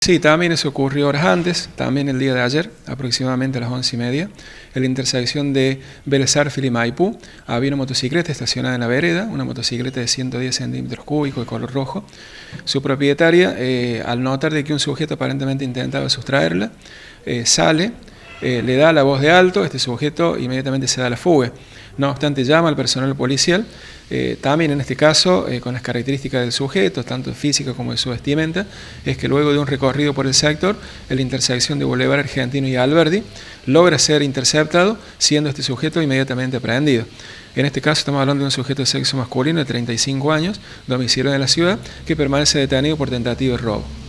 Sí, también eso ocurrió horas antes, también el día de ayer, aproximadamente a las 11:30, en la intersección de Vélez Arfiel y Maipú. Había una motocicleta estacionada en la vereda, una motocicleta de 110 centímetros cúbicos de color rojo. Su propietaria, al notar de que un sujeto aparentemente intentaba sustraerla, sale, le da la voz de alto, este sujeto inmediatamente se da la fuga. No obstante, llama al personal policial, también en este caso, con las características del sujeto, tanto física como de su vestimenta, es que luego de un recorrido por el sector, en la intersección de Boulevard Argentino y Alberdi, logra ser interceptado, siendo este sujeto inmediatamente aprehendido. En este caso estamos hablando de un sujeto de sexo masculino de 35 años, domiciliado en la ciudad, que permanece detenido por tentativa de robo.